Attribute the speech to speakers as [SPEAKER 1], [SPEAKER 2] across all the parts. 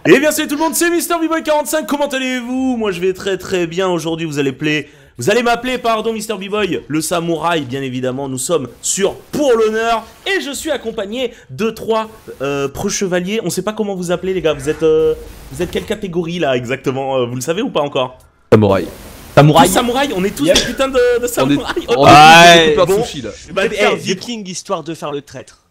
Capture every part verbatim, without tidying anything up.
[SPEAKER 1] Eh bien salut tout le monde, c'est Mister B-Boy quarante-cinq, comment allez-vous? Moi je vais très très bien, aujourd'hui vous allez play... Vous allez m'appeler, pardon Mister B-Boy, le samouraï bien évidemment, nous sommes sur Pour l'honneur. Et je suis accompagné de trois euh, pre-chevaliers, on sait pas comment vous appelez les gars, vous êtes, euh, vous êtes quelle catégorie là exactement, euh, vous le savez ou pas encore?
[SPEAKER 2] Samouraï.
[SPEAKER 1] Samouraï. Samouraï, on est tous yep. des putains de, de samouraï.
[SPEAKER 2] On est, on est tous des
[SPEAKER 3] bon,
[SPEAKER 2] sushi là.
[SPEAKER 3] Bah, je vais faire viking histoire de faire le traître.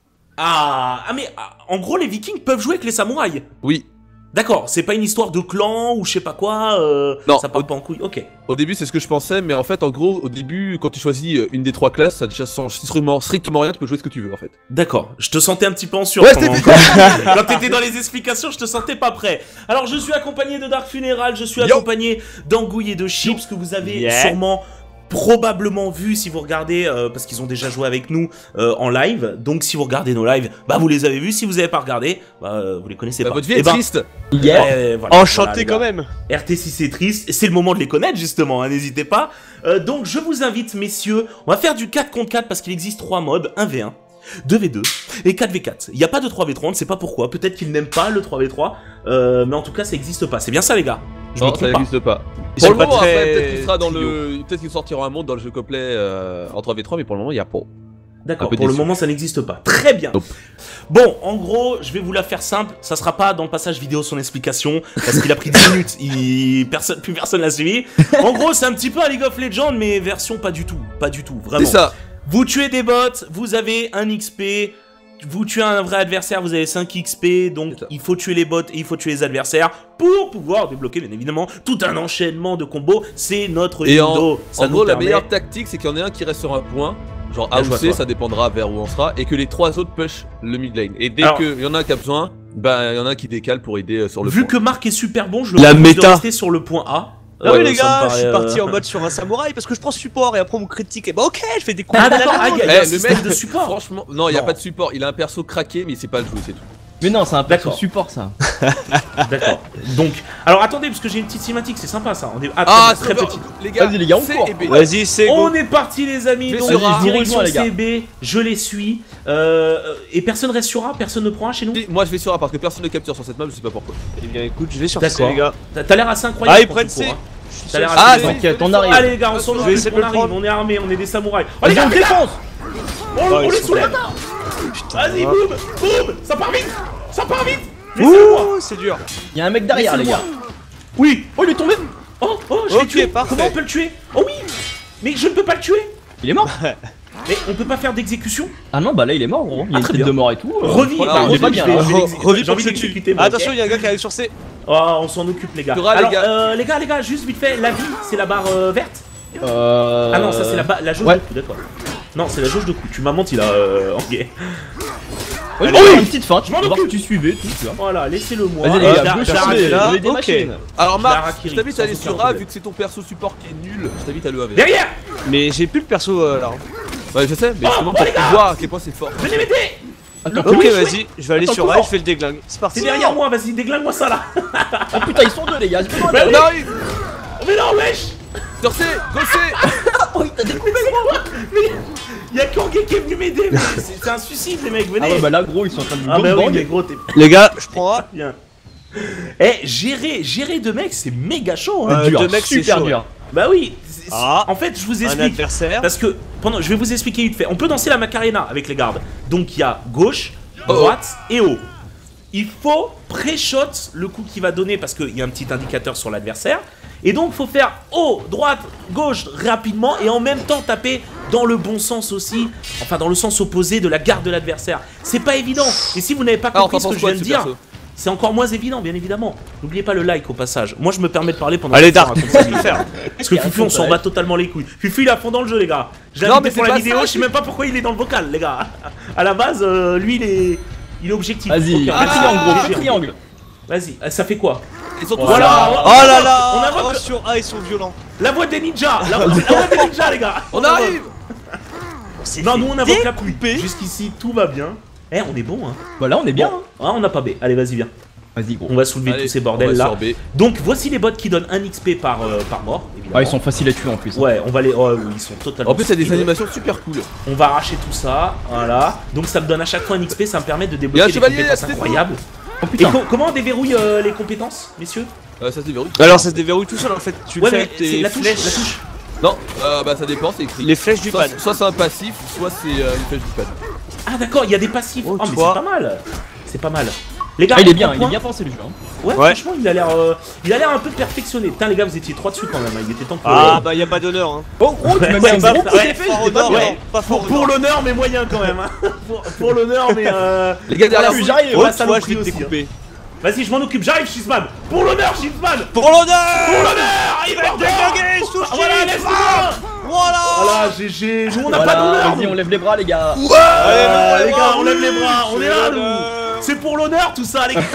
[SPEAKER 1] Ah, ah mais ah, en gros les vikings peuvent jouer avec les samouraïs.
[SPEAKER 2] Oui.
[SPEAKER 1] D'accord, c'est pas une histoire de clan ou je sais pas quoi, euh,
[SPEAKER 2] non,
[SPEAKER 1] ça part pas en couille, ok.
[SPEAKER 2] Au début c'est ce que je pensais, mais en fait en gros au début quand tu choisis une des trois classes, ça déjà change strictement, strictement rien, tu peux jouer ce que tu veux en fait.
[SPEAKER 1] D'accord, je te sentais un petit peu en sur.
[SPEAKER 2] Ouais,
[SPEAKER 1] quand quand t'étais dans les explications, je te sentais pas prêt. Alors je suis accompagné de Dark Funeral, je suis Yo. accompagné d'Angouille et de Chips que vous avez yeah. sûrement... probablement vu si vous regardez, euh, parce qu'ils ont déjà joué avec nous euh, en live, donc si vous regardez nos lives, bah vous les avez vus, si vous avez pas regardé, bah euh, vous les connaissez
[SPEAKER 2] bah,
[SPEAKER 1] pas.
[SPEAKER 2] Votre vie est
[SPEAKER 1] ben,
[SPEAKER 2] triste
[SPEAKER 1] yeah. euh, voilà,
[SPEAKER 3] Enchanté
[SPEAKER 1] voilà,
[SPEAKER 3] quand même.
[SPEAKER 1] R T six c'est triste, c'est le moment de les connaître justement, hein, n'hésitez pas. Euh, donc je vous invite messieurs, on va faire du quatre contre quatre parce qu'il existe trois modes, un v un, deux v deux et quatre v quatre. Il n'y a pas de trois v trois, on ne sait pas pourquoi, peut-être qu'ils n'aiment pas le trois v trois, euh, mais en tout cas ça n'existe pas, c'est bien ça les gars? Je
[SPEAKER 2] non, ça n'existe pas.
[SPEAKER 3] Ils
[SPEAKER 2] pour le
[SPEAKER 3] pas
[SPEAKER 2] moment,
[SPEAKER 3] très...
[SPEAKER 2] après, peut-être qu'il sera dans le, peut-être qu'il sortira un monde dans le jeu complet euh, en trois v trois, mais pour le moment, il n'y a pas.
[SPEAKER 1] D'accord, pour déçu. le moment, ça n'existe pas. Très bien. Nope. Bon, en gros, je vais vous la faire simple. Ça sera pas dans le passage vidéo son explication, parce qu'il a pris dix minutes. Il... Personne... Plus personne l'a suivi. En gros, c'est un petit peu un League of Legends, mais version pas du tout. Pas du tout, vraiment.
[SPEAKER 2] C'est ça.
[SPEAKER 1] Vous tuez des bots, vous avez un X P. Vous tuez un vrai adversaire, vous avez cinq X P, donc il faut tuer les bots et il faut tuer les adversaires pour pouvoir débloquer bien évidemment tout un enchaînement de combos. C'est notre
[SPEAKER 2] et
[SPEAKER 1] Nindo.
[SPEAKER 2] En, en gros, la meilleure tactique, c'est qu'il y en ait un qui reste sur un point, genre A ou C, ça dépendra vers où on sera, et que les trois autres push le mid lane. Et dès qu'il y en a un qui a besoin, bah il y en a un qui décale pour aider sur le
[SPEAKER 1] Vu
[SPEAKER 2] point.
[SPEAKER 1] que Marc est super bon, je le
[SPEAKER 3] la
[SPEAKER 1] propose
[SPEAKER 3] méta.
[SPEAKER 1] de rester sur le point A.
[SPEAKER 3] Ah
[SPEAKER 1] ouais,
[SPEAKER 3] oui les gars,
[SPEAKER 1] paraît,
[SPEAKER 3] je suis parti
[SPEAKER 1] euh...
[SPEAKER 3] en mode sur un samouraï parce que je prends support et après on me critique et bah ok, je fais des coups.
[SPEAKER 1] Ah d'accord, ah, il y a, y a
[SPEAKER 2] eh,
[SPEAKER 1] le mec de support.
[SPEAKER 2] Franchement, non, il y a non. pas de support, il a un perso craqué mais il sait pas le jouer, c'est tout.
[SPEAKER 4] Mais non, c'est un perso support ça.
[SPEAKER 1] D'accord. Donc, alors attendez parce que j'ai une petite cinématique, c'est sympa ça. On est ah,
[SPEAKER 2] ah
[SPEAKER 1] très, très petit.
[SPEAKER 4] Les gars, vas-y les gars, on court.
[SPEAKER 3] Vas-y, c'est
[SPEAKER 1] On est parti les amis. Donc direction C B, je les suis. Euh, et personne reste sur A, personne ne prend A chez nous.
[SPEAKER 2] Moi je vais sur A parce que personne ne capture sur cette map, je sais pas pourquoi.
[SPEAKER 3] Eh bien écoute, je vais sur C les gars.
[SPEAKER 1] T'as l'air assez incroyable.
[SPEAKER 3] Ah ils prennent C.
[SPEAKER 1] T'as l'air
[SPEAKER 4] ah, t'inquiète, on arrive.
[SPEAKER 1] Allez les gars, on s'en occupe, on arrive, on est armés, on est des samouraïs.
[SPEAKER 4] Oh les gars, on défonce.
[SPEAKER 1] On les soulève. Vas-y, boum, boum, ça part vite, ça part vite.
[SPEAKER 3] Ouh, c'est dur.
[SPEAKER 4] Y'a un mec derrière les gars.
[SPEAKER 1] Oui. Oh il est tombé. Oh, oh, je l'ai tué.
[SPEAKER 3] Parfait.
[SPEAKER 1] Comment on peut le tuer? Oh oui. Mais je ne peux pas le tuer.
[SPEAKER 4] Il est mort.
[SPEAKER 1] Mais on peut pas faire d'exécution?
[SPEAKER 4] Ah non, bah là il est mort gros. Il y a une tête de mort et tout.
[SPEAKER 1] Revis,
[SPEAKER 4] voilà,
[SPEAKER 1] il est pas bien.
[SPEAKER 3] Revis pour l'exécuter. Attention, il y a un gars qui arrive sur C.
[SPEAKER 1] Oh, on s'en occupe les gars. Alors, euh, les gars, les gars, juste vite fait, la vie, c'est la barre euh, verte.
[SPEAKER 4] Euh...
[SPEAKER 1] Ah non, ça c'est la, la jauge ouais. de coup, d'accord. Non, c'est la jauge de coup. Tu m'as menti là. Euh... Ok.
[SPEAKER 4] Oui, oh, oui, une petite feinte, je m'en occupe. Tu suivais tout, tu vois.
[SPEAKER 1] Voilà, laissez-le moi.
[SPEAKER 4] Vas-y les gars, je là. Ok.
[SPEAKER 2] Alors Marc, je t'invite à aller sur A vu que c'est ton perso support qui est nul. Je t'invite à le A V.
[SPEAKER 1] Derrière.
[SPEAKER 3] Mais j'ai plus le perso euh, là.
[SPEAKER 2] Ouais, je sais, mais justement pour voir à quel point c'est fort.
[SPEAKER 1] Venez m'aider.
[SPEAKER 3] Ok, vas-y, je vais aller sur A et je fais le déglingue. C'est parti.
[SPEAKER 1] C'est derrière moi, vas-y, déglingue-moi ça là.
[SPEAKER 4] Oh putain, ils sont deux les gars.
[SPEAKER 2] On arrive.
[SPEAKER 1] Mais non, wesh.
[SPEAKER 2] Sur C, go C.
[SPEAKER 4] Oh, il t'a découpé.
[SPEAKER 1] Mais y'a Korgé qui est venu m'aider, mais c'est un suicide les mecs, venez.
[SPEAKER 4] Ah ouais, bah là gros, ils sont en train de nous
[SPEAKER 1] ah bah oui, mais gros, t'es...
[SPEAKER 3] Les gars, je prends A.
[SPEAKER 1] Bien. Eh, gérer, gérer deux mecs, c'est méga chaud hein.
[SPEAKER 3] Euh, deux mecs, c'est super dur.
[SPEAKER 1] Bah oui.
[SPEAKER 3] Ah,
[SPEAKER 1] en fait, je vous explique.
[SPEAKER 3] Un
[SPEAKER 1] parce que pendant, je vais vous expliquer vite fait. On peut danser la Macarena avec les gardes. Donc il y a gauche, droite oh. et haut. Il faut pré-shot le coup qu'il va donner parce qu'il y a un petit indicateur sur l'adversaire. Et donc il faut faire haut, droite, gauche rapidement et en même temps taper dans le bon sens aussi. Enfin dans le sens opposé de la garde de l'adversaire. C'est pas évident. Et si vous n'avez pas compris ah, ce que je viens de dire, c'est encore moins évident, bien évidemment. N'oubliez pas le like au passage. Moi, je me permets de parler pendant.
[SPEAKER 3] Allez, Dark.
[SPEAKER 1] Parce que Fufu, on s'en bat totalement les couilles. Fufu, il est à fond dans le jeu, les gars. Je l'ai invité pour la vidéo. Je sais même pas pourquoi il est dans le vocal, les gars. À la base, euh, lui, il est, il est objectif.
[SPEAKER 4] Vas-y, un triangle, gros, triangle.
[SPEAKER 1] Vas-y, ça fait quoi?
[SPEAKER 3] Voilà. Oh là là. On a sur A, ils sont violents.
[SPEAKER 1] La voix des ninjas. La voix des ninjas, les gars.
[SPEAKER 2] On arrive.
[SPEAKER 1] Non, nous, on invoque la pluie. Jusqu'ici, tout va bien. Eh, on est bon, hein.
[SPEAKER 4] Bah là, on est bien.
[SPEAKER 1] Bon. Ah, on n'a pas B. Allez, vas-y, viens.
[SPEAKER 4] Vas-y, gros.
[SPEAKER 1] On va soulever Allez, tous ces bordels là. Donc, voici les bots qui donnent un X P par, euh, par mort. Évidemment.
[SPEAKER 4] Ah, ils sont faciles à tuer en plus. Hein.
[SPEAKER 1] Ouais, on va les. Oh, oui, ils sont totalement.
[SPEAKER 2] En plus, il y a des animations super cool.
[SPEAKER 1] On va arracher tout ça. Voilà. Donc, ça me donne à chaque fois un X P. Ça me permet de débloquer des compétences incroyables.
[SPEAKER 4] Oh
[SPEAKER 1] Et
[SPEAKER 4] putain.
[SPEAKER 1] co comment on déverrouille euh, les compétences, messieurs?
[SPEAKER 2] Euh, ça se déverrouille.
[SPEAKER 3] Alors ça se déverrouille tout seul en fait. Tu le
[SPEAKER 1] Ouais,
[SPEAKER 3] fais
[SPEAKER 1] mais
[SPEAKER 3] avec
[SPEAKER 1] c'est
[SPEAKER 3] tes
[SPEAKER 1] la touche,
[SPEAKER 3] flèches.
[SPEAKER 1] la touche.
[SPEAKER 2] Non, euh, bah ça dépend, c'est écrit.
[SPEAKER 3] Les flèches du
[SPEAKER 2] Soit,
[SPEAKER 3] pad.
[SPEAKER 2] soit c'est un passif, soit c'est euh, une flèche du pad.
[SPEAKER 1] Ah d'accord, il y a des passifs.
[SPEAKER 3] Oh,
[SPEAKER 1] Oh,
[SPEAKER 3] tu
[SPEAKER 1] mais
[SPEAKER 3] vois.
[SPEAKER 1] c'est pas mal. C'est pas mal. Les gars,
[SPEAKER 4] Ah, il est
[SPEAKER 1] on
[SPEAKER 4] bien,
[SPEAKER 1] prend
[SPEAKER 4] il est
[SPEAKER 1] point.
[SPEAKER 4] bien pensé le jeu. Hein.
[SPEAKER 1] Ouais,
[SPEAKER 3] Ouais.
[SPEAKER 1] franchement, il a l'air, euh, il a l'air un peu perfectionné. Putain, les gars, vous étiez trois dessus quand même. hein. Il était temps que.
[SPEAKER 3] Ah bah y a pas d'honneur hein.
[SPEAKER 4] Oh, oh, tu m'as mis
[SPEAKER 1] Ouais,
[SPEAKER 4] un
[SPEAKER 1] bah,
[SPEAKER 4] gros coup
[SPEAKER 1] ouais,
[SPEAKER 4] d'épée,
[SPEAKER 3] fort
[SPEAKER 4] j'étais pas
[SPEAKER 3] honneur,
[SPEAKER 4] bien.
[SPEAKER 3] ouais. Pas
[SPEAKER 1] pour
[SPEAKER 3] fort
[SPEAKER 1] pour
[SPEAKER 3] honneur.
[SPEAKER 1] l'honneur, mais moyen quand même. Hein. pour pour l'honneur, mais euh.
[SPEAKER 2] Les gars derrière
[SPEAKER 4] Voilà,
[SPEAKER 2] vous,
[SPEAKER 4] j'arrive.
[SPEAKER 1] Ouais,
[SPEAKER 3] Oh,
[SPEAKER 1] ça
[SPEAKER 3] toi
[SPEAKER 1] nous
[SPEAKER 3] je vais te
[SPEAKER 1] prie aussi,
[SPEAKER 3] découper.
[SPEAKER 1] Vas-y, je m'en occupe. J'arrive, Shizman. Pour l'honneur, Shizman.
[SPEAKER 3] Pour l'honneur.
[SPEAKER 1] Pour l'honneur. Il va
[SPEAKER 3] Dégagez, Sushi.
[SPEAKER 1] Ah, voilà, laisse-moi.
[SPEAKER 3] Voilà.
[SPEAKER 1] Voilà, G G. Nous, on n'a pas
[SPEAKER 4] Voilà,
[SPEAKER 1] d'honneur.
[SPEAKER 4] vas-y, on lève les bras, les gars.
[SPEAKER 1] Ouais,
[SPEAKER 3] Allez,
[SPEAKER 1] les
[SPEAKER 3] lève
[SPEAKER 1] gars,
[SPEAKER 3] les
[SPEAKER 1] on
[SPEAKER 3] bras,
[SPEAKER 1] lève les
[SPEAKER 3] oui,
[SPEAKER 1] bras. On
[SPEAKER 3] c'est
[SPEAKER 1] est là,
[SPEAKER 3] l'honneur.
[SPEAKER 1] nous. C'est pour l'honneur, tout ça, les gars.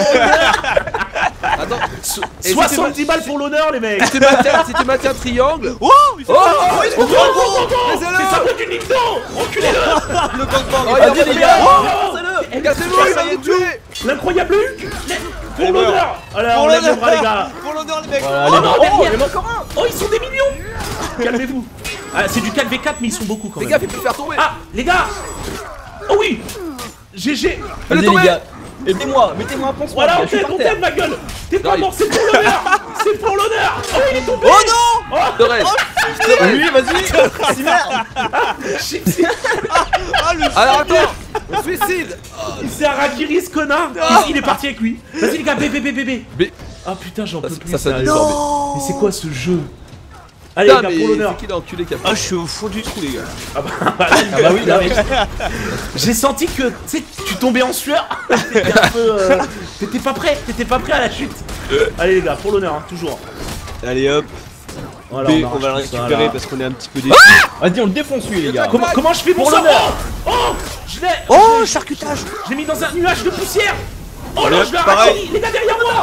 [SPEAKER 2] attends. Et
[SPEAKER 1] soixante-dix balles pour l'honneur, les mecs.
[SPEAKER 2] Si tu maintiens, si tu maintiens triangle.
[SPEAKER 3] Oh, il fait
[SPEAKER 2] Oh,
[SPEAKER 3] mal.
[SPEAKER 1] Oh, oh, oh, oh, c'est ça du Nintendo. Enculez-le.
[SPEAKER 3] Le gangbang.
[SPEAKER 2] Oh,
[SPEAKER 4] Vas-y, les gars.
[SPEAKER 1] Oh,
[SPEAKER 4] Cassez-le.
[SPEAKER 2] Cassez-vous, il va vous tuer.
[SPEAKER 1] L'incroyable Hulk. Pour
[SPEAKER 3] Allez,
[SPEAKER 1] l'honneur. Alors,
[SPEAKER 3] Pour
[SPEAKER 1] on lève les
[SPEAKER 3] l'honneur.
[SPEAKER 1] bras, les gars.
[SPEAKER 3] Pour l'honneur les mecs.
[SPEAKER 4] Voilà,
[SPEAKER 1] Oh
[SPEAKER 4] les
[SPEAKER 1] non,
[SPEAKER 4] bras. Oh,
[SPEAKER 1] derrière.
[SPEAKER 4] il y en a encore un.
[SPEAKER 1] Oh, ils sont des millions. Calmez-vous. Ah, c'est du quatre v quatre, mais ils sont beaucoup quand
[SPEAKER 2] Les
[SPEAKER 1] même.
[SPEAKER 2] gars, il peut faire tomber.
[SPEAKER 1] Ah, les gars. Oh oui. G G.
[SPEAKER 4] Vas-y,
[SPEAKER 2] tombé.
[SPEAKER 4] les gars. Aidez-moi, mettez-moi un pansement.
[SPEAKER 1] Voilà,
[SPEAKER 4] les
[SPEAKER 1] on
[SPEAKER 4] gars, je suis
[SPEAKER 1] t'aide,
[SPEAKER 4] par
[SPEAKER 1] on
[SPEAKER 4] terre.
[SPEAKER 1] t'aide, ma gueule. T'es pas
[SPEAKER 2] J'arrive.
[SPEAKER 1] mort, c'est pour l'honneur. C'est pour l'honneur. Oh, il est tombé.
[SPEAKER 3] Oh non.
[SPEAKER 1] Oh,
[SPEAKER 2] Je te reste. Je te reste.
[SPEAKER 4] Oui, vas-y. Si merde.
[SPEAKER 1] shit.
[SPEAKER 3] Ah le
[SPEAKER 2] Alors attends, on suicide.
[SPEAKER 1] C'est Harakiri, ce connard. Il est parti avec lui. Vas-y, les gars, bébé, bébé, bébé.
[SPEAKER 2] B.
[SPEAKER 1] Ah putain, j'en peux
[SPEAKER 2] Ça,
[SPEAKER 1] plus.
[SPEAKER 2] ça, ça
[SPEAKER 1] sérieux.
[SPEAKER 2] déborde.
[SPEAKER 1] Mais c'est quoi ce jeu? Allez, les
[SPEAKER 2] Putain,
[SPEAKER 1] gars,
[SPEAKER 2] mais
[SPEAKER 1] pour l'honneur.
[SPEAKER 2] c'est qui l'enculé qui a
[SPEAKER 3] Ah je suis au fond du trou les gars.
[SPEAKER 1] Ah bah,
[SPEAKER 4] Ah bah oui, là, oui.
[SPEAKER 1] j'ai senti que tu sais, tu tombais en sueur. T'étais un peu, euh, t'étais pas prêt, t'étais pas prêt à la chute. Allez les gars, pour l'honneur, hein, toujours.
[SPEAKER 3] Allez hop.
[SPEAKER 1] Voilà,
[SPEAKER 3] B,
[SPEAKER 1] arrache
[SPEAKER 3] on va le
[SPEAKER 1] tout ça,
[SPEAKER 3] récupérer
[SPEAKER 1] là.
[SPEAKER 3] parce qu'on est un petit peu déçus.
[SPEAKER 4] Vas-y, on le défonce lui, les gars.
[SPEAKER 1] Comment, comment je fais mon
[SPEAKER 4] Pour
[SPEAKER 1] sort?
[SPEAKER 4] l'honneur.
[SPEAKER 1] Oh, oh, je l'ai.
[SPEAKER 3] Oh charcutage.
[SPEAKER 1] Je l'ai mis dans un nuage de poussière. Oh
[SPEAKER 3] Allez,
[SPEAKER 1] non, je l'ai
[SPEAKER 3] pareil.
[SPEAKER 1] Harakiri. Les gars derrière moi.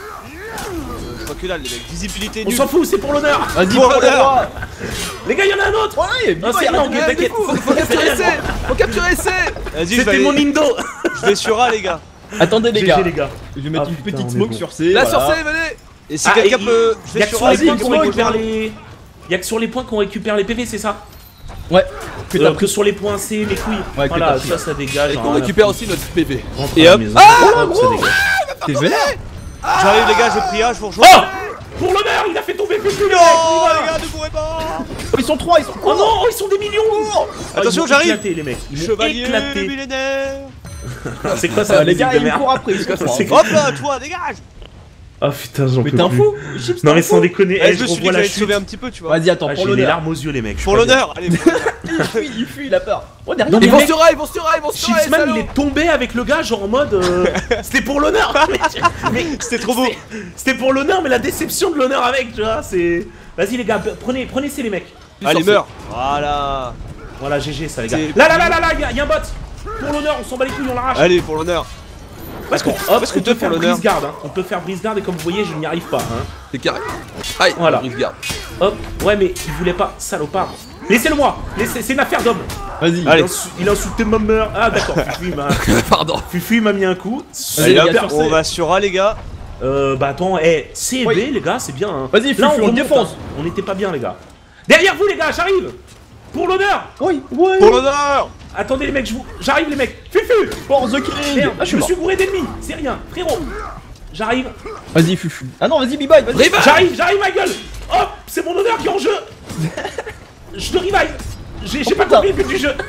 [SPEAKER 3] Je crois que là les mecs. Visibilité
[SPEAKER 1] On
[SPEAKER 3] nulle.
[SPEAKER 1] s'en fout, c'est pour l'honneur.
[SPEAKER 4] Vas-y,
[SPEAKER 3] Pour
[SPEAKER 4] pour le
[SPEAKER 3] l'honneur.
[SPEAKER 4] roi.
[SPEAKER 1] Les gars, il y en a un autre.
[SPEAKER 4] Ouais,
[SPEAKER 1] Non, c'est rien, ok,
[SPEAKER 2] Eh,
[SPEAKER 1] t'inquiète.
[SPEAKER 2] Faut, faut capturer C. Faut capturer C.
[SPEAKER 3] Vas-y je vais
[SPEAKER 1] C'était mon
[SPEAKER 3] aller.
[SPEAKER 1] Nindo.
[SPEAKER 3] Je vais sur A les gars.
[SPEAKER 4] Attendez, les
[SPEAKER 1] G
[SPEAKER 4] gars.
[SPEAKER 1] G les gars.
[SPEAKER 4] Je vais mettre
[SPEAKER 1] Ah,
[SPEAKER 4] une
[SPEAKER 1] putain,
[SPEAKER 4] petite
[SPEAKER 1] on est
[SPEAKER 4] smoke
[SPEAKER 1] bon.
[SPEAKER 4] sur C.
[SPEAKER 2] Là
[SPEAKER 4] voilà.
[SPEAKER 2] sur C, venez.
[SPEAKER 3] Et si
[SPEAKER 1] Ah,
[SPEAKER 3] quelqu'un
[SPEAKER 1] et-
[SPEAKER 3] peut. Je
[SPEAKER 1] Y'a
[SPEAKER 3] vais
[SPEAKER 1] que
[SPEAKER 3] sur
[SPEAKER 1] sur
[SPEAKER 3] A.
[SPEAKER 1] les
[SPEAKER 4] vas-y,
[SPEAKER 1] points qu'on
[SPEAKER 4] smoke,
[SPEAKER 1] récupère
[SPEAKER 4] voilà.
[SPEAKER 1] les. Y'a que sur les points qu'on récupère les P V, c'est ça?
[SPEAKER 4] Ouais. Que
[SPEAKER 1] Euh,
[SPEAKER 4] t'as
[SPEAKER 1] que
[SPEAKER 4] pris.
[SPEAKER 1] sur les points C, mes couilles.
[SPEAKER 4] Ouais, que
[SPEAKER 1] Voilà,
[SPEAKER 4] t'as pris.
[SPEAKER 1] ça, ça dégage.
[SPEAKER 2] Et
[SPEAKER 1] hein,
[SPEAKER 2] qu'on
[SPEAKER 1] rien à
[SPEAKER 2] récupère
[SPEAKER 1] foutre.
[SPEAKER 2] aussi notre P V.
[SPEAKER 1] Rentre
[SPEAKER 3] Et
[SPEAKER 1] à la
[SPEAKER 3] hop.
[SPEAKER 1] maison.
[SPEAKER 3] Ah,
[SPEAKER 1] Hop, ça dégage.
[SPEAKER 4] T'es vénère.
[SPEAKER 3] J'arrive les gars, j'ai pris A, je vous rejoins.
[SPEAKER 1] Oh, pour l'honneur, il a fait tomber Fufu, les mecs.
[SPEAKER 3] Non
[SPEAKER 1] il
[SPEAKER 3] les
[SPEAKER 1] va.
[SPEAKER 3] gars, ne mourrez pas.
[SPEAKER 4] Oh, ils sont trois, ils sont
[SPEAKER 1] Oh non, oh, ils sont des millions. Oh,
[SPEAKER 3] Attention,
[SPEAKER 1] ils vont
[SPEAKER 3] j'arrive.
[SPEAKER 1] éclater, les mecs. Ils vont
[SPEAKER 3] Chevalier
[SPEAKER 1] éclater.
[SPEAKER 3] millénaire.
[SPEAKER 1] C'est quoi ça,
[SPEAKER 4] Euh,
[SPEAKER 1] la
[SPEAKER 4] les
[SPEAKER 1] musique
[SPEAKER 4] gars,
[SPEAKER 1] de
[SPEAKER 4] ils me
[SPEAKER 1] merde?
[SPEAKER 4] courent après, ils sont trois.
[SPEAKER 1] C'est-
[SPEAKER 3] Hop là, toi, dégage.
[SPEAKER 1] Ah putain, j'en
[SPEAKER 4] Mais
[SPEAKER 1] peux
[SPEAKER 4] t'es un
[SPEAKER 1] plus.
[SPEAKER 4] fou. Chips,
[SPEAKER 1] Non
[SPEAKER 4] t'es
[SPEAKER 1] mais
[SPEAKER 4] un
[SPEAKER 1] sans
[SPEAKER 4] fou.
[SPEAKER 1] déconner,
[SPEAKER 3] Eh,
[SPEAKER 1] eh,
[SPEAKER 3] je
[SPEAKER 1] je
[SPEAKER 3] me suis dit
[SPEAKER 1] revois
[SPEAKER 3] que
[SPEAKER 1] la
[SPEAKER 3] j'allais te sauver
[SPEAKER 1] chute.
[SPEAKER 3] un petit peu, tu vois.
[SPEAKER 4] Vas-y, attends,
[SPEAKER 1] Ah,
[SPEAKER 4] pour
[SPEAKER 1] j'ai les
[SPEAKER 4] l'honneur.
[SPEAKER 1] larmes aux yeux, les mecs. je
[SPEAKER 3] Pour
[SPEAKER 1] suis pas
[SPEAKER 3] l'honneur, allez. pour l'honneur.
[SPEAKER 4] Il fuit, il fuit, il a peur. Oh, derrière.
[SPEAKER 1] Non, mais
[SPEAKER 2] Ils vont
[SPEAKER 1] mec,
[SPEAKER 2] sur A, ils vont sur A, ils vont sur A. les
[SPEAKER 1] Chipsman,
[SPEAKER 2] salauds.
[SPEAKER 1] il est tombé avec le gars, genre en mode. euh, C'était pour l'honneur. Mais- mais
[SPEAKER 3] C'était trop beau.
[SPEAKER 1] C'était pour l'honneur, mais la déception de l'honneur avec, tu vois, c'est. Vas-y les gars, prenez, prenez c'est les mecs.
[SPEAKER 3] Allez,
[SPEAKER 2] sur
[SPEAKER 3] meurs. Voilà.
[SPEAKER 1] Voilà, G G ça les gars.
[SPEAKER 3] C'est-
[SPEAKER 1] Là, là, là, là, là, y'a y a un bot. Pour l'honneur, on s'en bat les couilles, on l'arrache.
[SPEAKER 3] Allez, pour l'honneur.
[SPEAKER 1] Parce qu'on
[SPEAKER 3] parce que
[SPEAKER 1] on
[SPEAKER 3] toi,
[SPEAKER 1] peut faire
[SPEAKER 3] pour l'honneur.
[SPEAKER 1] brise-garde, hein. On peut faire brise-garde et comme vous voyez, je n'y arrive pas. Hein.
[SPEAKER 2] C'est carré. Aïe,
[SPEAKER 1] Voilà.
[SPEAKER 2] brise garde.
[SPEAKER 1] Hop, ouais, mais il voulait pas, salopard. Laissez-le moi, Laissez- c'est une affaire d'homme.
[SPEAKER 4] Vas-y.
[SPEAKER 3] Allez.
[SPEAKER 1] Il, a insu- il a insulté ma mère. Ah d'accord, Fufu il m'a
[SPEAKER 2] Pardon.
[SPEAKER 1] Fufu, il m'a mis un coup.
[SPEAKER 3] Allez,
[SPEAKER 4] les
[SPEAKER 3] hop,
[SPEAKER 4] gars, sur
[SPEAKER 3] on
[SPEAKER 4] C.
[SPEAKER 3] va sur A, les gars.
[SPEAKER 1] Euh, bah attends, eh, C et B
[SPEAKER 4] Oui.
[SPEAKER 1] les gars, c'est bien. Hein.
[SPEAKER 4] Vas-y,
[SPEAKER 1] Là,
[SPEAKER 4] Fufu, on le
[SPEAKER 1] remonte,
[SPEAKER 4] défonce.
[SPEAKER 1] hein. On était pas bien les gars. Derrière vous les gars, j'arrive. Pour l'honneur.
[SPEAKER 4] Oui, ouais.
[SPEAKER 3] Pour l'honneur.
[SPEAKER 1] Attendez les mecs, je vous... j'arrive les mecs. Fufu.
[SPEAKER 4] For the killing.
[SPEAKER 1] Merde,
[SPEAKER 4] Ah, je
[SPEAKER 1] je
[SPEAKER 4] suis
[SPEAKER 1] me
[SPEAKER 4] mort.
[SPEAKER 1] suis gouré d'ennemis. C'est rien, frérot. J'arrive.
[SPEAKER 4] Vas-y, Fufu. Ah non, vas-y, Bibai, vas-y.
[SPEAKER 2] Revive.
[SPEAKER 1] J'arrive, j'arrive ma gueule. Hop, c'est mon honneur qui est en jeu. Je le revive. J'ai j'ai
[SPEAKER 4] Oh,
[SPEAKER 1] pas
[SPEAKER 4] putain.
[SPEAKER 1] compris le but du jeu.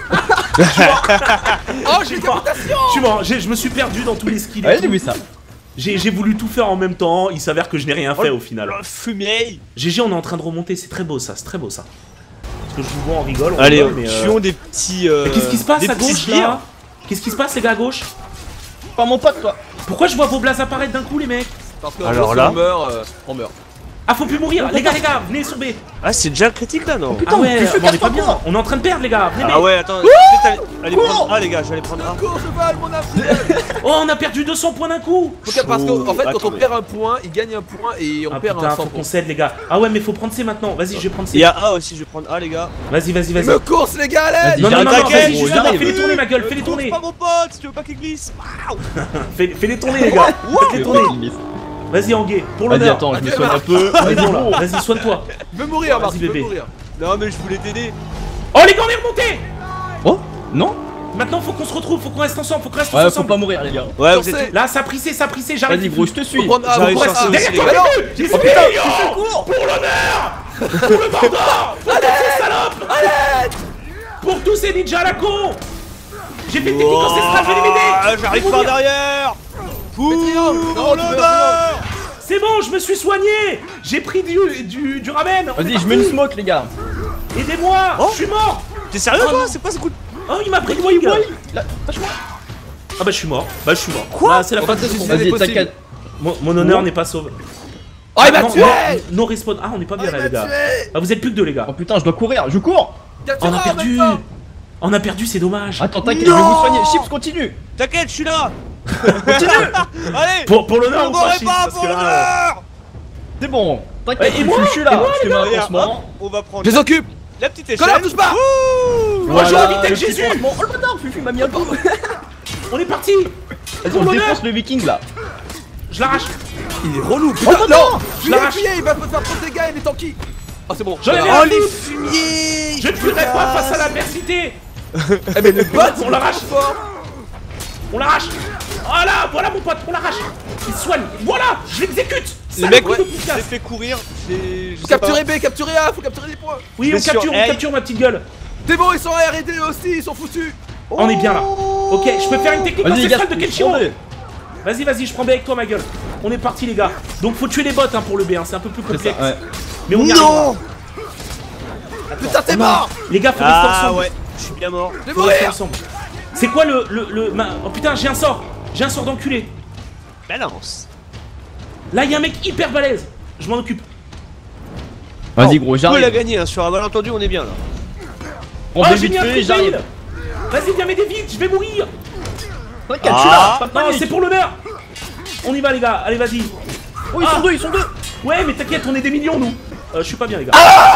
[SPEAKER 2] Oh, j'ai
[SPEAKER 1] Je
[SPEAKER 2] une
[SPEAKER 1] suis mort.
[SPEAKER 2] capitation.
[SPEAKER 1] Je suis mort. J'ai- Je me suis perdu dans tous les skills. et
[SPEAKER 4] Allez,
[SPEAKER 1] tout.
[SPEAKER 4] j'ai vu ça.
[SPEAKER 1] J'ai j'ai voulu tout faire en même temps. Il s'avère que je n'ai rien fait
[SPEAKER 3] Oh,
[SPEAKER 1] au final.
[SPEAKER 3] Le fumier.
[SPEAKER 1] G G, on est en train de remonter. C'est très beau ça. C'est très beau ça. Parce que je vous vois, on rigole. On
[SPEAKER 3] Allez,
[SPEAKER 1] rigole, mais, euh,
[SPEAKER 3] tuons des petits. euh,
[SPEAKER 1] mais qu'est-ce qui se passe
[SPEAKER 3] des
[SPEAKER 1] à
[SPEAKER 3] petits
[SPEAKER 1] gauche
[SPEAKER 3] sbires.
[SPEAKER 1] là? Qu'est-ce qui se passe les gars à gauche?
[SPEAKER 4] Pas mon pote, toi.
[SPEAKER 1] Pourquoi je vois vos blazes apparaître d'un coup les mecs?
[SPEAKER 2] Parce que
[SPEAKER 3] Alors
[SPEAKER 2] si
[SPEAKER 3] là.
[SPEAKER 2] on meurt, euh, on meurt.
[SPEAKER 1] Ah faut plus mourir. Les gars les gars, venez sur B.
[SPEAKER 3] Ah, c'est déjà le critique là, non?
[SPEAKER 1] Ah ouais,
[SPEAKER 4] Fufu,
[SPEAKER 1] bon, on est pas
[SPEAKER 4] casse-toi,
[SPEAKER 1] bien.
[SPEAKER 4] cours.
[SPEAKER 1] On est en train de perdre les gars. Venez
[SPEAKER 3] Ah
[SPEAKER 1] B.
[SPEAKER 3] ouais, attends, peut-être aller, aller
[SPEAKER 4] Cours.
[SPEAKER 3] prendre A, les gars, j'allais prendre A.
[SPEAKER 2] Cours, cheval, mon amour.
[SPEAKER 1] Oh on a perdu deux cents points d'un coup.
[SPEAKER 2] Faut qu'à- Parce qu'en en fait, quand on
[SPEAKER 3] Attendez.
[SPEAKER 2] perd un point, il gagne un point et on
[SPEAKER 1] Ah
[SPEAKER 2] perd
[SPEAKER 1] putain,
[SPEAKER 2] un
[SPEAKER 1] faut
[SPEAKER 2] cent
[SPEAKER 1] qu'on
[SPEAKER 2] points.
[SPEAKER 1] cède les gars. Ah ouais mais faut prendre C maintenant. Vas-y, je vais prendre
[SPEAKER 3] Il
[SPEAKER 1] C.
[SPEAKER 3] y a A aussi, je vais prendre A, les gars.
[SPEAKER 1] Vas-y, vas-y,
[SPEAKER 2] Il
[SPEAKER 1] vas-y.
[SPEAKER 2] me course, les gars, allez.
[SPEAKER 1] Non, non, non, non,
[SPEAKER 3] T'inquiète,
[SPEAKER 1] vas-y,
[SPEAKER 3] je
[SPEAKER 1] juste
[SPEAKER 3] j'arrive.
[SPEAKER 1] fais-les tourner ma gueule, fais-les
[SPEAKER 3] Cours
[SPEAKER 1] tourner.
[SPEAKER 3] pas mon pote, si tu veux pas qu'il glisse. Waouh.
[SPEAKER 1] Fais- Fais-les tourner les gars. Fais-les tourner. Vas-y Anguay, pour
[SPEAKER 4] Vas-y,
[SPEAKER 1] l'honneur.
[SPEAKER 4] attends, je me
[SPEAKER 2] Adieu,
[SPEAKER 4] soigne un
[SPEAKER 2] Marc.
[SPEAKER 4] peu.
[SPEAKER 1] On est bon là. Vas-y, soigne-toi.
[SPEAKER 2] Il veut mourir, Marc,
[SPEAKER 1] Vas-y,
[SPEAKER 2] il veut
[SPEAKER 1] bébé.
[SPEAKER 2] mourir.
[SPEAKER 3] Non, mais je voulais t'aider.
[SPEAKER 1] Oh les gars, on est remonté.
[SPEAKER 4] Oh, non.
[SPEAKER 1] Maintenant faut qu'on se retrouve, faut qu'on reste ensemble, faut qu'on reste
[SPEAKER 4] Ouais, faut
[SPEAKER 1] ensemble.
[SPEAKER 4] pas mourir, les gars.
[SPEAKER 3] Ouais, vous êtes.
[SPEAKER 1] Là, ça prissé, ça prissé, j'arrive.
[SPEAKER 4] Vas-y, gros, je te suis.
[SPEAKER 2] Faut prendre- ah,
[SPEAKER 3] J'arrive
[SPEAKER 2] faut
[SPEAKER 3] sur
[SPEAKER 2] prendre-
[SPEAKER 3] ça
[SPEAKER 1] Derrière
[SPEAKER 3] aussi,
[SPEAKER 1] toi,
[SPEAKER 3] les gars.
[SPEAKER 1] les deux. J'ai suivi, oh, pour l'honneur, pour le Mordor, pour tous ces salopes, pour tous ces ninjas à la con. J'ai fait une technique ancestrale, je vais les
[SPEAKER 3] Ah,
[SPEAKER 1] m'aider.
[SPEAKER 3] j'arrive pas derrière. Pour
[SPEAKER 2] Non, tu peux-
[SPEAKER 3] l'honneur.
[SPEAKER 1] C'est bon, je me suis soigné. J'ai pris du, du, du ramen. On est
[SPEAKER 4] Vas-y, je mets une
[SPEAKER 1] parti.
[SPEAKER 4] smoke, les gars.
[SPEAKER 1] Aidez-moi,
[SPEAKER 3] Oh.
[SPEAKER 1] je suis mort.
[SPEAKER 3] T'es sérieux toi? C'est quoi ce coup de.
[SPEAKER 1] Oh, il m'a pris le wing.
[SPEAKER 4] Là, tâche-moi.
[SPEAKER 1] Ah bah je suis mort. Bah je suis mort.
[SPEAKER 3] Quoi
[SPEAKER 1] Ah, c'est la
[SPEAKER 2] On
[SPEAKER 1] fin
[SPEAKER 2] va
[SPEAKER 1] de
[SPEAKER 2] te suicider.
[SPEAKER 4] Vas-y,
[SPEAKER 2] possible.
[SPEAKER 4] t'inquiète.
[SPEAKER 1] Mon, mon honneur n'est pas sauvé.
[SPEAKER 2] Oh, il m'a
[SPEAKER 1] non,
[SPEAKER 2] tué.
[SPEAKER 1] non, no respawn. Ah, on n'est pas bien
[SPEAKER 2] Oh,
[SPEAKER 1] là,
[SPEAKER 2] il
[SPEAKER 1] les
[SPEAKER 2] m'a
[SPEAKER 1] gars.
[SPEAKER 2] tué.
[SPEAKER 1] Ah, vous êtes plus que deux, les gars.
[SPEAKER 4] Oh putain, je dois courir, je cours.
[SPEAKER 1] On a perdu. On a perdu, c'est dommage.
[SPEAKER 4] Attends, t'inquiète, je vais vous soigner. Chips, continue.
[SPEAKER 3] T'inquiète, je suis là.
[SPEAKER 4] Continue.
[SPEAKER 3] Allez.
[SPEAKER 1] Pour, pour l'honneur
[SPEAKER 3] On
[SPEAKER 1] ou pas,
[SPEAKER 3] m'aurait
[SPEAKER 1] Chips,
[SPEAKER 3] pas
[SPEAKER 1] parce
[SPEAKER 3] pour
[SPEAKER 1] que là,
[SPEAKER 3] l'honneur.
[SPEAKER 4] C'est bon. T'inquiète,
[SPEAKER 1] Ouais, et moi
[SPEAKER 4] je suis
[SPEAKER 1] Et
[SPEAKER 4] là.
[SPEAKER 1] moi,
[SPEAKER 4] Je te mets un
[SPEAKER 3] Regarde,
[SPEAKER 4] pansement.
[SPEAKER 3] hop, on va prendre
[SPEAKER 2] Je les occupe.
[SPEAKER 3] la petite échelle.
[SPEAKER 2] Connard, touche pas.
[SPEAKER 3] Ouh.
[SPEAKER 1] Moi, je
[SPEAKER 4] Voilà,
[SPEAKER 1] m'invite avec
[SPEAKER 4] le petit
[SPEAKER 1] Jésus.
[SPEAKER 4] pansement. Oh le bâtard, Fufu m'a mis un coup.
[SPEAKER 1] on est parti.
[SPEAKER 4] Vas-y,
[SPEAKER 1] Pour
[SPEAKER 4] on
[SPEAKER 1] l'honneur.
[SPEAKER 4] défonce le viking là.
[SPEAKER 1] Je l'arrache.
[SPEAKER 2] Il est relou.
[SPEAKER 4] Oh
[SPEAKER 2] Putain,
[SPEAKER 4] putain.
[SPEAKER 2] non.
[SPEAKER 1] Je
[SPEAKER 2] Je l'ai
[SPEAKER 1] l'arrache.
[SPEAKER 2] appuyé. Il va me faire trop de dégâts. Il est tanky. Ah, c'est bon.
[SPEAKER 1] J'en ai
[SPEAKER 2] Ah,
[SPEAKER 1] rien
[SPEAKER 3] Oh
[SPEAKER 1] à
[SPEAKER 3] les
[SPEAKER 1] foutre.
[SPEAKER 3] fumiers.
[SPEAKER 1] Je ne fuirai pas face à l'adversité.
[SPEAKER 2] Eh, mais le bot,
[SPEAKER 1] On l'arrache.
[SPEAKER 2] fort.
[SPEAKER 1] On l'arrache. Voilà, voilà mon pote, on l'arrache. Il se soigne. Voilà, je l'exécute.
[SPEAKER 3] Les mecs,
[SPEAKER 1] Saloperie de
[SPEAKER 3] je
[SPEAKER 1] poufiasse.
[SPEAKER 3] les fais courir. j'ai- je
[SPEAKER 2] Faut
[SPEAKER 3] sais pas.
[SPEAKER 2] capturer B, capturer A. Faut capturer les points.
[SPEAKER 1] Oui,
[SPEAKER 3] Je
[SPEAKER 1] on
[SPEAKER 3] vais sur
[SPEAKER 1] capture, on
[SPEAKER 3] A.
[SPEAKER 1] capture ma petite gueule.
[SPEAKER 2] C'est bon, ils sont R et D aussi. Ils sont foutus.
[SPEAKER 1] On est bien là. Ok, je peux faire une technique
[SPEAKER 4] Vas-y, les gars,
[SPEAKER 1] ancestrale de
[SPEAKER 4] je
[SPEAKER 1] Kenshiro.
[SPEAKER 4] prends des-
[SPEAKER 1] Vas-y, vas-y, je prends B avec toi, ma gueule. On est parti, les gars. Donc, faut tuer les bots hein, pour le B, hein. C'est un peu plus
[SPEAKER 4] C'est
[SPEAKER 1] complexe.
[SPEAKER 4] ça, ouais.
[SPEAKER 1] Mais on y arrive.
[SPEAKER 3] Non.
[SPEAKER 2] Putain, t'es mort.
[SPEAKER 1] Les gars, faut rester
[SPEAKER 3] Ah
[SPEAKER 1] ensemble.
[SPEAKER 3] ouais, je suis bien mort.
[SPEAKER 2] Je vais
[SPEAKER 1] Faut rester
[SPEAKER 2] mourir.
[SPEAKER 1] ensemble. C'est quoi le. le, le ma- Oh putain, j'ai un sort. J'ai un sort d'enculé.
[SPEAKER 3] Balance.
[SPEAKER 1] Là, il y a un mec hyper balèze. Je m'en occupe.
[SPEAKER 4] Vas-y, gros,
[SPEAKER 3] On l'a
[SPEAKER 4] j'arrive.
[SPEAKER 3] gagné hein, sur un malentendu, on est bien là.
[SPEAKER 4] On
[SPEAKER 1] Oh,
[SPEAKER 4] fait
[SPEAKER 1] j'ai
[SPEAKER 4] vite
[SPEAKER 1] mis un
[SPEAKER 4] fait,
[SPEAKER 1] coup de
[SPEAKER 4] j'arrive.
[SPEAKER 1] heal. Vas-y, viens m'aider vite, je vais mourir.
[SPEAKER 4] T'inquiète,
[SPEAKER 3] Ah.
[SPEAKER 4] je suis là. Pas de
[SPEAKER 1] Non,
[SPEAKER 4] panique.
[SPEAKER 1] c'est pour l'honneur. On y va, les gars. Allez, vas-y.
[SPEAKER 4] Oh, ils sont deux, ils sont deux.
[SPEAKER 1] Ouais, mais t'inquiète, on est des millions, nous. Euh, je suis pas bien, les gars.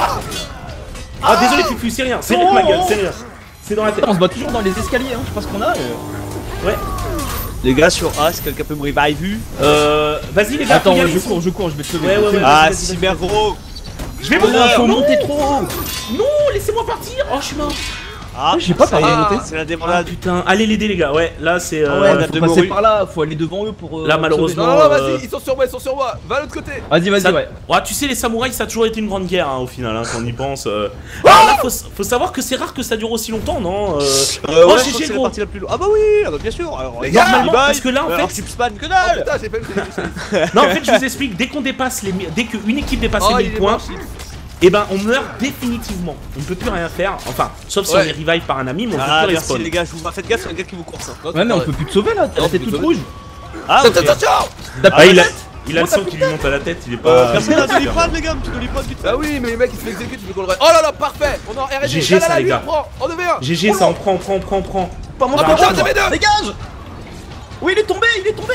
[SPEAKER 1] Ah, désolé, Fufu, c'est rien. C'est rien, ma gueule, c'est rien. C'est dans la tête.
[SPEAKER 4] On se bat toujours dans les escaliers, hein. Je sais pas ce qu'on a. euh.
[SPEAKER 1] Ouais.
[SPEAKER 3] Les gars sur A, si quelqu'un peut me revive.
[SPEAKER 1] Euh. Vas-y, les gars.
[SPEAKER 4] Attends,
[SPEAKER 1] faut y aller,
[SPEAKER 4] je
[SPEAKER 1] ils
[SPEAKER 4] cours,
[SPEAKER 1] sont-
[SPEAKER 4] je cours, je vais te sauver.
[SPEAKER 1] Ouais, ouais, ouais.
[SPEAKER 3] Ah,
[SPEAKER 1] vas-y, vas-y,
[SPEAKER 3] cyber gros.
[SPEAKER 1] Je vais
[SPEAKER 4] Oh,
[SPEAKER 1] mourir.
[SPEAKER 4] faut
[SPEAKER 1] Non,
[SPEAKER 4] monter trop haut.
[SPEAKER 1] non, laissez-moi partir. Oh, je suis mort.
[SPEAKER 3] Ah,
[SPEAKER 4] j'ai pas
[SPEAKER 3] ça y est,
[SPEAKER 2] parlé.
[SPEAKER 3] C'est la
[SPEAKER 1] Ah,
[SPEAKER 3] débandade.
[SPEAKER 1] putain. Allez l'aider, les gars. Ouais, là, c'est. euh,
[SPEAKER 4] Ah ouais,
[SPEAKER 3] on a
[SPEAKER 4] faut
[SPEAKER 3] deux
[SPEAKER 4] passer
[SPEAKER 3] morues.
[SPEAKER 4] par là, faut aller devant eux pour. euh,
[SPEAKER 1] Là,
[SPEAKER 4] sauver.
[SPEAKER 1] malheureusement.
[SPEAKER 2] Non, non, non,
[SPEAKER 1] euh,
[SPEAKER 2] vas-y. Ils sont sur moi. Ils sont sur moi. Va à l'autre côté.
[SPEAKER 4] Vas-y, vas-y,
[SPEAKER 1] Ça-
[SPEAKER 4] ouais.
[SPEAKER 1] Ouais, tu sais, les samouraïs, ça a toujours été une grande guerre, hein, au final, hein, quand on y pense. euh. Alors là, faut, faut savoir que c'est rare que ça dure aussi longtemps, non euh...
[SPEAKER 3] Euh,
[SPEAKER 1] Oh,
[SPEAKER 3] ouais, je crois
[SPEAKER 1] G G,
[SPEAKER 3] que c'est la
[SPEAKER 1] gros.
[SPEAKER 3] partie la plus longue. Ah bah oui, ah bah bien sûr. Alors,
[SPEAKER 2] Les
[SPEAKER 3] regarde,
[SPEAKER 2] gars,
[SPEAKER 3] Bye
[SPEAKER 1] parce
[SPEAKER 3] Bye.
[SPEAKER 1] que là, en
[SPEAKER 3] Alors,
[SPEAKER 1] fait-
[SPEAKER 3] Chipspan, que
[SPEAKER 2] Oh
[SPEAKER 3] dalle.
[SPEAKER 2] putain, j'ai pas eu le
[SPEAKER 1] Non, en fait, je vous explique, dès qu'on dépasse les. mi- Dès qu'une équipe dépasse
[SPEAKER 2] Oh,
[SPEAKER 1] les
[SPEAKER 2] il
[SPEAKER 1] mille
[SPEAKER 2] est
[SPEAKER 1] points,
[SPEAKER 2] mort, Chips.
[SPEAKER 1] et ben on meurt définitivement. On ne peut plus rien faire. Enfin, sauf si
[SPEAKER 2] Ouais.
[SPEAKER 1] on est revive par un ami, mais on
[SPEAKER 3] Ah,
[SPEAKER 1] peut plus
[SPEAKER 3] merci
[SPEAKER 1] respawn.
[SPEAKER 3] les gars, je vous faites gaffe, c'est un gars qui vous course. hein.
[SPEAKER 4] Ouais, mais on peut plus te sauver là,
[SPEAKER 2] Non,
[SPEAKER 4] la
[SPEAKER 2] on
[SPEAKER 4] tête
[SPEAKER 2] peut
[SPEAKER 4] toute
[SPEAKER 2] te
[SPEAKER 4] rouge.
[SPEAKER 3] Ah,
[SPEAKER 2] Attention,
[SPEAKER 3] ok.
[SPEAKER 2] attention.
[SPEAKER 1] Ah, il a,
[SPEAKER 4] tête.
[SPEAKER 1] il a le
[SPEAKER 4] Oh, ta
[SPEAKER 1] sang qui lui monte à la tête, il est pas.
[SPEAKER 3] Euh, Personne n'a doliprane, les gars, un petit doliprane vite fait.
[SPEAKER 2] Bah oui, mais les mecs ils se l'exécutent, tu veux qu'on le reste. Oh là là, parfait. On est en R et D.
[SPEAKER 1] G G,
[SPEAKER 2] Là, là,
[SPEAKER 1] ça,
[SPEAKER 2] là,
[SPEAKER 1] les
[SPEAKER 2] lui,
[SPEAKER 1] gars.
[SPEAKER 2] on prend. On devait un.
[SPEAKER 1] G G, ça en prend, on prend, on prend, on prend.
[SPEAKER 4] Pas mon
[SPEAKER 1] Ah,
[SPEAKER 4] sport,
[SPEAKER 2] putain,
[SPEAKER 4] moi.
[SPEAKER 2] t'avais deux.
[SPEAKER 4] Dégage. Oui, il est tombé, il est tombé.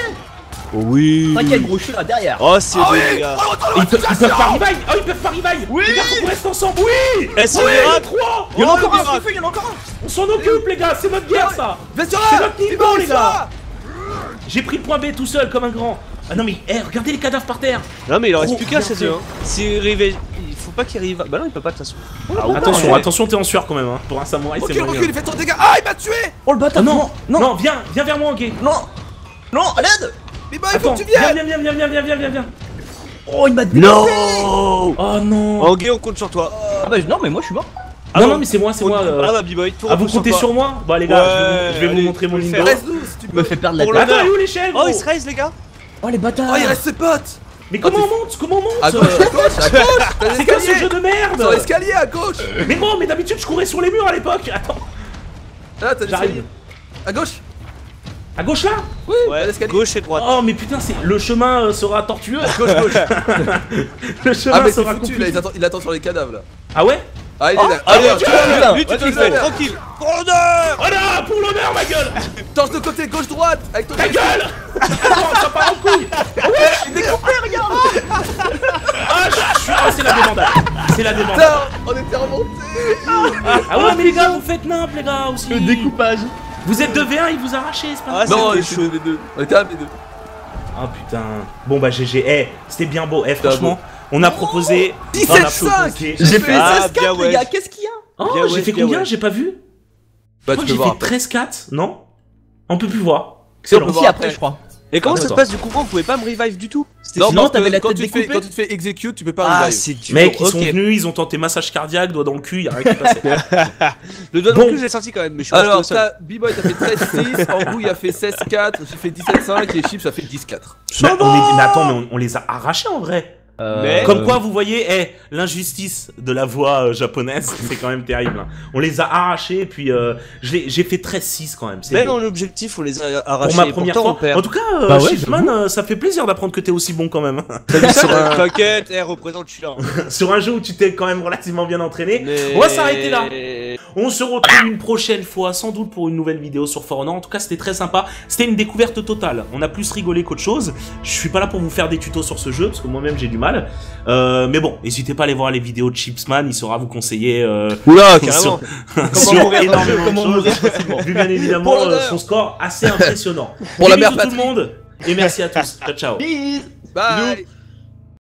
[SPEAKER 3] Oui.
[SPEAKER 4] T'inquiète, gros, je suis là derrière.
[SPEAKER 3] Oh, c'est
[SPEAKER 2] Ah
[SPEAKER 3] beau,
[SPEAKER 2] oui.
[SPEAKER 3] les gars.
[SPEAKER 2] Oh, retourne
[SPEAKER 1] Ils,
[SPEAKER 2] la
[SPEAKER 1] peuvent- ils peuvent
[SPEAKER 2] situation.
[SPEAKER 1] pas revive. Oh, ils peuvent pas revive.
[SPEAKER 4] Oui.
[SPEAKER 1] Les gars, faut qu'on reste ensemble. Oui.
[SPEAKER 3] Eh, c'est
[SPEAKER 1] Oui,
[SPEAKER 3] miracle.
[SPEAKER 1] trois.
[SPEAKER 4] Il y en a
[SPEAKER 3] Oh,
[SPEAKER 4] encore
[SPEAKER 3] le
[SPEAKER 4] un,
[SPEAKER 3] miracle.
[SPEAKER 4] Fufu, il y en a encore un.
[SPEAKER 1] On s'en occupe, les gars, c'est notre guerre, ça.
[SPEAKER 2] Viens sur
[SPEAKER 1] C'est
[SPEAKER 2] là.
[SPEAKER 1] notre niveau,
[SPEAKER 2] Il va,
[SPEAKER 1] les
[SPEAKER 2] il
[SPEAKER 1] gars.
[SPEAKER 2] va.
[SPEAKER 1] J'ai pris le point B tout seul comme un grand. Ah non mais eh, regardez les cadavres par terre.
[SPEAKER 3] Non, mais il en reste
[SPEAKER 1] Oh,
[SPEAKER 3] plus qu'un,
[SPEAKER 1] bien
[SPEAKER 3] c'est
[SPEAKER 1] fait.
[SPEAKER 3] eux. hein. S'il rive, il faut pas qu'il rive. Bah non, il peut pas de toute façon. Ah, ouais.
[SPEAKER 1] Attention, attention, t'es en sueur quand même hein. Pour un samouraï c'est
[SPEAKER 2] Recule,
[SPEAKER 1] moyen.
[SPEAKER 2] recule, il fait trop de dégâts. Ah, il m'a tué.
[SPEAKER 4] Oh le bâtard.
[SPEAKER 1] Ah non,
[SPEAKER 4] non,
[SPEAKER 1] non, viens, viens vers moi, Gay.
[SPEAKER 4] non, non, à l'aide.
[SPEAKER 2] Mais bah, il faut
[SPEAKER 1] Attends,
[SPEAKER 2] que tu
[SPEAKER 1] viens,
[SPEAKER 2] viennes.
[SPEAKER 1] viens, viens, viens, viens, viens, viens, viens.
[SPEAKER 4] Oh, il m'a dégoûté.
[SPEAKER 3] Non.
[SPEAKER 1] Oh non.
[SPEAKER 3] En gay, on compte sur toi.
[SPEAKER 4] Ah bah non, mais moi je suis mort.
[SPEAKER 3] Ah
[SPEAKER 1] non,
[SPEAKER 3] bon.
[SPEAKER 1] non, mais c'est moi, c'est
[SPEAKER 3] On-
[SPEAKER 1] moi. euh.
[SPEAKER 3] Ah bah, B-Boy, tout
[SPEAKER 1] Ah, vous
[SPEAKER 3] repose
[SPEAKER 1] comptez
[SPEAKER 3] toi.
[SPEAKER 1] sur moi. Bon, les gars, je vais vous-
[SPEAKER 3] Ouais,
[SPEAKER 1] je vais vous
[SPEAKER 3] allez,
[SPEAKER 1] montrer mon
[SPEAKER 3] tu peux le
[SPEAKER 1] lindo.
[SPEAKER 3] faire.
[SPEAKER 2] Reste-nous si tu
[SPEAKER 4] Tu
[SPEAKER 2] peux.
[SPEAKER 4] me fais perdre la
[SPEAKER 3] Pour
[SPEAKER 4] tête.
[SPEAKER 3] le-
[SPEAKER 1] Attends, il est où l'échelle,
[SPEAKER 3] Oh,
[SPEAKER 1] gros?
[SPEAKER 3] il se raise, les gars.
[SPEAKER 4] Oh les bâtards.
[SPEAKER 2] Oh, il reste ses potes.
[SPEAKER 1] Mais comment on monte? Comment on monte?
[SPEAKER 2] À gauche, à gauche, à gauche. T'as
[SPEAKER 1] C'est quoi ce
[SPEAKER 2] l'escalier.
[SPEAKER 1] jeu de
[SPEAKER 2] Sur
[SPEAKER 1] merde?
[SPEAKER 2] l'escalier à gauche.
[SPEAKER 1] Mais bon, mais d'habitude je courais sur les murs à l'époque. Attends,
[SPEAKER 2] Là, t'as
[SPEAKER 1] j'arrive.
[SPEAKER 2] l'escalier. À gauche.
[SPEAKER 1] À gauche là?
[SPEAKER 2] Oui,
[SPEAKER 3] Ouais,
[SPEAKER 2] l'escalier.
[SPEAKER 3] gauche et droite.
[SPEAKER 1] Oh mais putain, c'est le chemin euh, sera tortueux.
[SPEAKER 2] Gauche, gauche.
[SPEAKER 1] Le chemin
[SPEAKER 2] Ah, mais c'est
[SPEAKER 1] sera
[SPEAKER 2] foutu là,
[SPEAKER 1] compliqué.
[SPEAKER 2] il attend, il attend sur les cadavres là.
[SPEAKER 1] Ah ouais?
[SPEAKER 2] Ah, il est là.
[SPEAKER 3] Allez,
[SPEAKER 2] Ah,
[SPEAKER 3] tu
[SPEAKER 2] tu
[SPEAKER 3] vas, lui, tu
[SPEAKER 2] Ouais,
[SPEAKER 3] te le
[SPEAKER 2] tu
[SPEAKER 3] fais,
[SPEAKER 2] vas.
[SPEAKER 3] tranquille. Pour l'honneur.
[SPEAKER 1] Oh là, pour l'honneur, ma gueule!
[SPEAKER 2] Torche de côté, gauche, droite. Avec ton
[SPEAKER 1] Ta gueule! Attends, ça part en couille! Ah ouais, je suis découpé, regarde! Ah, je je suis. Ah, c'est la débandade! C'est la débandade!
[SPEAKER 2] Putain, on était remonté.
[SPEAKER 1] Ah ouais, mais les gars, vous faites nimp, les gars aussi!
[SPEAKER 4] Le découpage.
[SPEAKER 1] Vous êtes deux v un, il vous a arraché, c'est pas
[SPEAKER 3] Ah,
[SPEAKER 1] vrai?
[SPEAKER 2] Non, on
[SPEAKER 3] c'était
[SPEAKER 2] était
[SPEAKER 3] chaud.
[SPEAKER 2] les deux. On était à les deux.
[SPEAKER 1] Ah putain. Bon bah G G, eh, c'était bien beau. Eh, franchement,
[SPEAKER 2] beau.
[SPEAKER 1] on a proposé.
[SPEAKER 2] dix-sept
[SPEAKER 1] on a
[SPEAKER 2] cinq.
[SPEAKER 1] proposé-
[SPEAKER 4] J'ai fait
[SPEAKER 3] Ah,
[SPEAKER 4] S S
[SPEAKER 3] bien
[SPEAKER 4] quatre, les
[SPEAKER 3] ouais.
[SPEAKER 4] gars, qu'est-ce qu'il y a?
[SPEAKER 1] Oh,
[SPEAKER 3] Bien
[SPEAKER 1] j'ai
[SPEAKER 3] ouais,
[SPEAKER 1] fait
[SPEAKER 3] bien
[SPEAKER 1] combien?
[SPEAKER 3] ouais.
[SPEAKER 1] J'ai pas vu?
[SPEAKER 2] Bah,
[SPEAKER 1] Je crois
[SPEAKER 2] tu
[SPEAKER 1] que
[SPEAKER 2] peux
[SPEAKER 1] j'ai
[SPEAKER 2] voir.
[SPEAKER 1] fait treize quatre, non? On peut plus voir.
[SPEAKER 2] Si, on peut
[SPEAKER 1] Excellent.
[SPEAKER 2] voir
[SPEAKER 4] Si, après, je crois.
[SPEAKER 3] Et comment
[SPEAKER 1] Ah,
[SPEAKER 3] ça se
[SPEAKER 1] attends.
[SPEAKER 3] passe du coup? Vous pouvez pas me revive du tout?
[SPEAKER 2] Non,
[SPEAKER 4] Sinon,
[SPEAKER 2] parce
[SPEAKER 4] t'avais
[SPEAKER 2] que
[SPEAKER 4] la
[SPEAKER 2] quand
[SPEAKER 4] tête
[SPEAKER 2] tu te fais,
[SPEAKER 4] découpée.
[SPEAKER 2] quand tu te fais execute, tu peux pas
[SPEAKER 3] Ah,
[SPEAKER 2] revive.
[SPEAKER 3] c'est dur.
[SPEAKER 1] Mec, ils sont
[SPEAKER 3] Ok.
[SPEAKER 1] venus, ils ont tenté massage cardiaque, doigt dans le cul, y'a rien qui passait.
[SPEAKER 3] Le doigt
[SPEAKER 1] Bon.
[SPEAKER 3] dans le cul, je l'ai senti quand même, mais je suis resté
[SPEAKER 2] Alors,
[SPEAKER 3] au sol.
[SPEAKER 2] t'as B-Boy, t'as fait treize six, Angrou, il a fait seize quatre, j'ai fait dix-sept cinq et Chips a fait dix quatre.
[SPEAKER 1] mais, on est- mais attends, mais on, on les a arrachés en vrai.
[SPEAKER 4] Euh,
[SPEAKER 3] Mais-
[SPEAKER 1] Comme quoi, vous voyez, eh, l'injustice de la voix euh, japonaise, c'est quand même terrible. hein. On les a arrachés, puis euh, je l'ai- j'ai fait treize six quand même. c'est
[SPEAKER 3] Même
[SPEAKER 1] beau.
[SPEAKER 3] en objectif, on les a arrachés.
[SPEAKER 1] Pour ma première
[SPEAKER 3] Pourtant, on
[SPEAKER 1] fois.
[SPEAKER 3] perd.
[SPEAKER 1] En tout cas, euh,
[SPEAKER 4] Bah ouais,
[SPEAKER 1] Chipman, euh, ça fait plaisir d'apprendre que t'es aussi bon quand même.
[SPEAKER 3] Sur un T'inquiète, eh, représente, je suis là.
[SPEAKER 1] Sur un jeu où tu t'es quand même relativement bien entraîné.
[SPEAKER 3] Mais-
[SPEAKER 1] On va s'arrêter là. On se retrouve une prochaine fois, sans doute pour une nouvelle vidéo sur For Honor. En tout cas, c'était très sympa. C'était une découverte totale. On a plus rigolé qu'autre chose. Je suis pas là pour vous faire des tutos sur ce jeu, parce que moi-même j'ai du mal. Euh, mais bon, n'hésitez pas à aller voir les vidéos de Chipsman. Il saura vous conseiller euh,
[SPEAKER 2] Oula,
[SPEAKER 1] sur,
[SPEAKER 3] Comment
[SPEAKER 1] sur
[SPEAKER 3] mourir
[SPEAKER 1] énormément
[SPEAKER 4] Comment
[SPEAKER 1] de
[SPEAKER 4] mourir
[SPEAKER 1] choses.
[SPEAKER 4] facilement.
[SPEAKER 1] Vu bien évidemment
[SPEAKER 3] Pour
[SPEAKER 1] euh,
[SPEAKER 3] l'honneur.
[SPEAKER 1] son score assez impressionnant.
[SPEAKER 2] Pour la
[SPEAKER 1] Des
[SPEAKER 2] mère
[SPEAKER 1] bisous tout le
[SPEAKER 2] patrie.
[SPEAKER 1] monde. Et merci à tous. Ciao, ciao.
[SPEAKER 4] Peace.
[SPEAKER 2] bye.